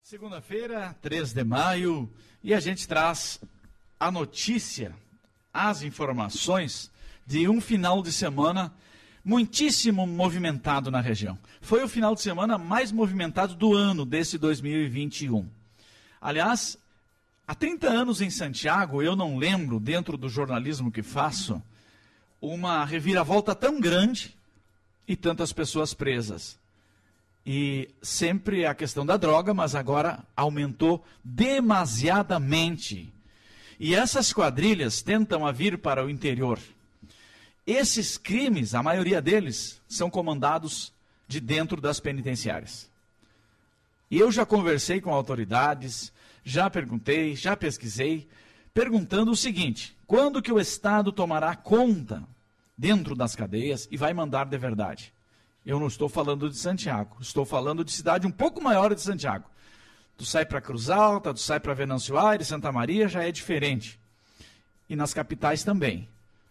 Segunda-feira, 3 de maio, e a gente traz a notícia, as informações de um final de semana muitíssimo movimentado na região. Foi o final de semana mais movimentado do ano, desse 2021. Aliás, há 30 anos em Santiago, eu não lembro, dentro do jornalismo que faço, uma reviravolta tão grande e tantas pessoas presas. E sempre a questão da droga, mas agora aumentou demasiadamente. E essas quadrilhas tentam vir para o interior. Esses crimes, a maioria deles, são comandados de dentro das penitenciárias. E eu já conversei com autoridades, já perguntei, já pesquisei, perguntando o seguinte: quando que o Estado tomará conta dentro das cadeias e vai mandar de verdade? Eu não estou falando de Santiago, estou falando de cidade um pouco maior de Santiago. Tu sai para Cruz Alta, tu sai para Venâncio Aires, Santa Maria, já é diferente. E nas capitais também.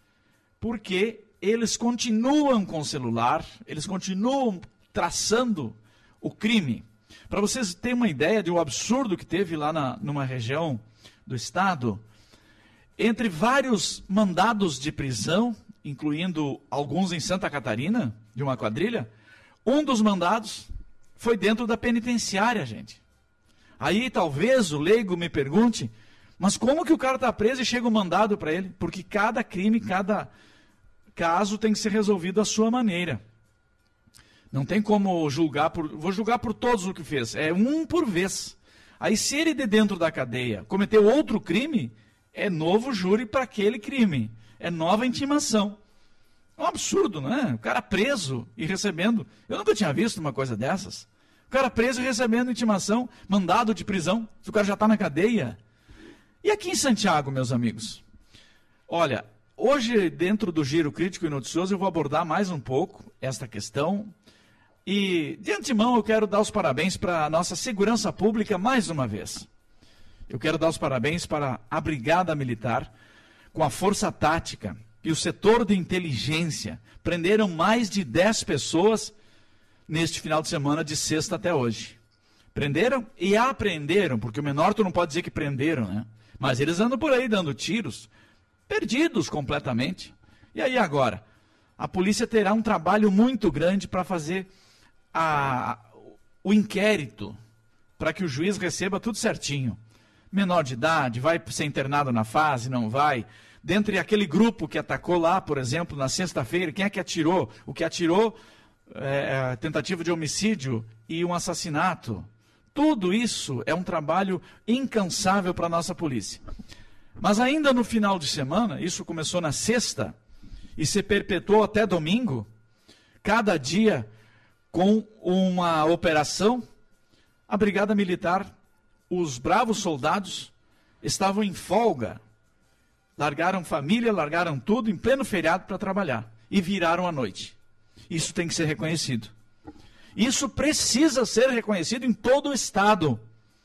Porque eles continuam com o celular, eles continuam traçando o crime. Para vocês terem uma ideia de um absurdo que teve lá numa região do estado, entre vários mandados de prisão, incluindo alguns em Santa Catarina, de uma quadrilha, um dos mandados foi dentro da penitenciária, gente. Aí talvez o leigo me pergunte, mas como que o cara está preso e chega um mandado para ele? Porque cada crime, cada caso tem que ser resolvido à sua maneira. Não tem como julgar, vou julgar por todos o que fez, é um por vez. Aí se ele de dentro da cadeia cometeu outro crime, é novo júri para aquele crime, é nova intimação. É um absurdo, né? O cara preso e recebendo. Eu nunca tinha visto uma coisa dessas. O cara preso e recebendo intimação, mandado de prisão, se o cara já está na cadeia. E aqui em Santiago, meus amigos? Olha, hoje, dentro do Giro Crítico e Noticioso, eu vou abordar mais um pouco esta questão. E, de antemão, eu quero dar os parabéns para a nossa segurança pública mais uma vez. Eu quero dar os parabéns para a Brigada Militar, com a Força Tática e o setor de inteligência. Prenderam mais de 10 pessoas neste final de semana, de sexta até hoje. Prenderam e apreenderam, porque o menor tu não pode dizer que prenderam, né? Mas eles andam por aí dando tiros, perdidos completamente. E aí agora? A polícia terá um trabalho muito grande para fazer o inquérito, para que o juiz receba tudo certinho. Menor de idade, vai ser internado na fase, não vai? Dentre aquele grupo que atacou lá, por exemplo, na sexta-feira, quem é que atirou? O que atirou é tentativa de homicídio e um assassinato. Tudo isso é um trabalho incansável para a nossa polícia. Mas ainda no final de semana, isso começou na sexta e se perpetuou até domingo, cada dia com uma operação, a Brigada Militar, os bravos soldados, estavam em folga. Largaram família, largaram tudo em pleno feriado para trabalhar e viraram à noite. Isso tem que ser reconhecido. Isso precisa ser reconhecido em todo o estado.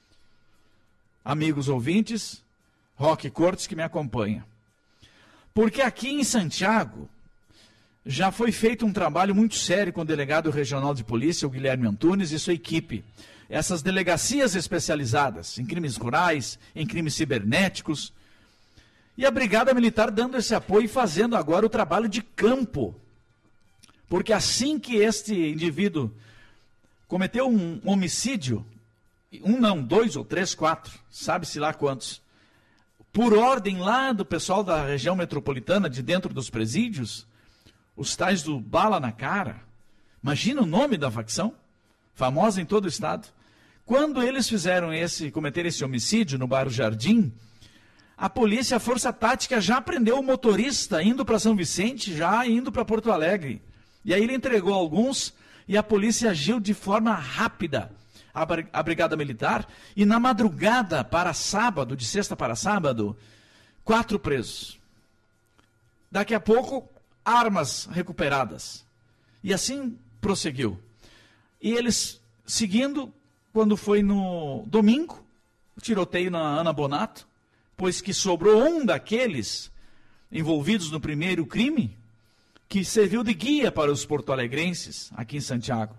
Amigos ouvintes, Roque Cortes que me acompanha. Porque aqui em Santiago já foi feito um trabalho muito sério com o delegado regional de polícia, o Guilherme Antunes, e sua equipe. Essas delegacias especializadas em crimes rurais, em crimes cibernéticos. E a Brigada Militar dando esse apoio e fazendo agora o trabalho de campo. Porque assim que este indivíduo cometeu um homicídio, um não, 2 ou 3, 4, sabe-se lá quantos, por ordem lá do pessoal da região metropolitana, de dentro dos presídios, os tais do bala na cara, imagina o nome da facção, famosa em todo o estado. Quando eles cometeram esse homicídio no bairro Jardim, a polícia, a Força Tática já prendeu o motorista indo para São Vicente, já indo para Porto Alegre. E aí ele entregou alguns e a polícia agiu de forma rápida, a Brigada Militar, e na madrugada para sábado, de sexta para sábado, 4 presos. Daqui a pouco, armas recuperadas. E assim prosseguiu. E eles seguindo, quando foi no domingo, o tiroteio na Ana Bonato, pois que sobrou um daqueles envolvidos no primeiro crime, que serviu de guia para os porto-alegrenses aqui em Santiago.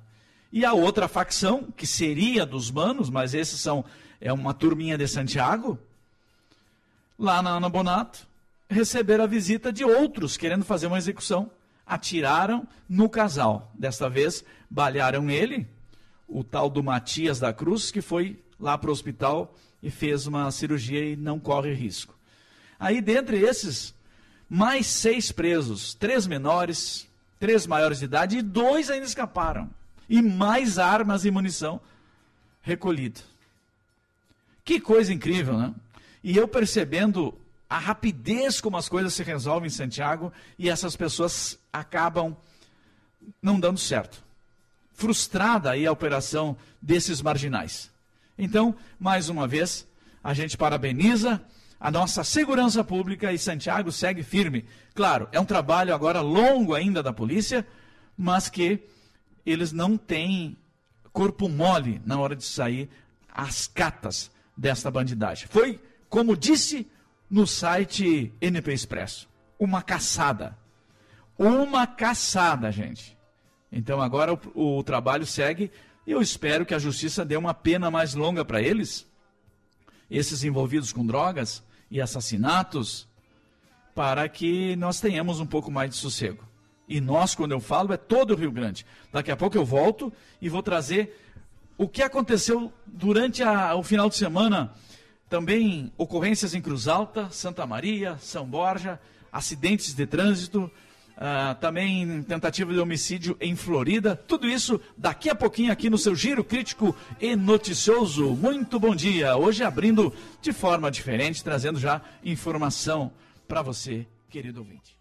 E a outra facção, que seria dos manos, mas é uma turminha de Santiago, lá na Ana Bonato, receberam a visita de outros querendo fazer uma execução. Atiraram no casal. Desta vez, balearam ele, o tal do Matias da Cruz, que foi lá para o hospital e fez uma cirurgia e não corre risco. Aí, dentre esses, mais 6 presos, 3 menores, 3 maiores de idade e 2 ainda escaparam. E mais armas e munição recolhido. Que coisa incrível, né? E eu percebendo a rapidez como as coisas se resolvem em Santiago e essas pessoas acabam não dando certo. Frustrada aí a operação desses marginais. Então, mais uma vez, a gente parabeniza a nossa segurança pública e Santiago segue firme. Claro, é um trabalho agora longo ainda da polícia, mas que eles não têm corpo mole na hora de sair às catas desta bandidagem. Foi, como disse no site NP Expresso, uma caçada. Uma caçada, gente. Então agora o trabalho segue e eu espero que a justiça dê uma pena mais longa para eles, esses envolvidos com drogas e assassinatos, para que nós tenhamos um pouco mais de sossego. E nós, quando eu falo, é todo o Rio Grande. Daqui a pouco eu volto e vou trazer o que aconteceu durante o final de semana. Também ocorrências em Cruz Alta, Santa Maria, São Borja, acidentes de trânsito, também tentativa de homicídio em Florida. Tudo isso daqui a pouquinho aqui no seu Giro Crítico e Noticioso. Muito bom dia. Hoje abrindo de forma diferente, trazendo já informação para você, querido ouvinte.